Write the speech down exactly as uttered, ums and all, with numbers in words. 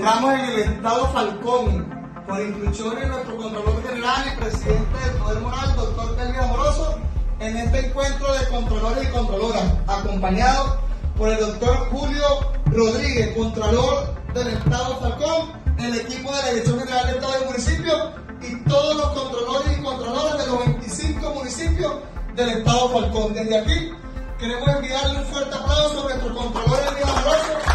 encontramos en el estado Falcón, por instrucción de nuestro Contralor General y Presidente del Poder Moral, doctor Kelvin Amoroso, en este encuentro de Contralores y Contraloras, acompañado por el doctor Julio Rodríguez, Contralor del estado Falcón, el equipo de la Dirección General del Estado y Municipio y todos los Contralores y Contraloras de los veinticinco municipios del estado Falcón. Desde aquí queremos enviarle un fuerte aplauso a nuestro Contralor Kelvin Amoroso.